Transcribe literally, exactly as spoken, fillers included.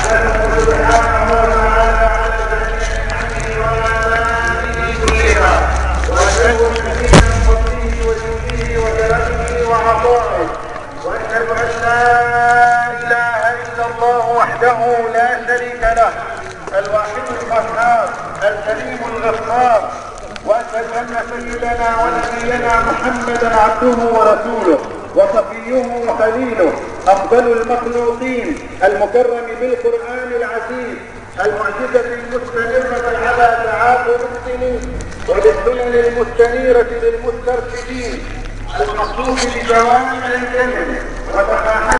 واشهد ان لا اله الا الله وحده لا شريك له الواحد القهار الكريم الغفار، واشهد ان سيدنا ونبينا محمدا عبده ورسوله وصفيه وخليله افضل المخلوقين المكرم بالقران العزيز المعجزه المستمره على تعاقب السنين وبالسنن المستنيره للمسترشدين المخصوص بجوامع الكلم وتفاحة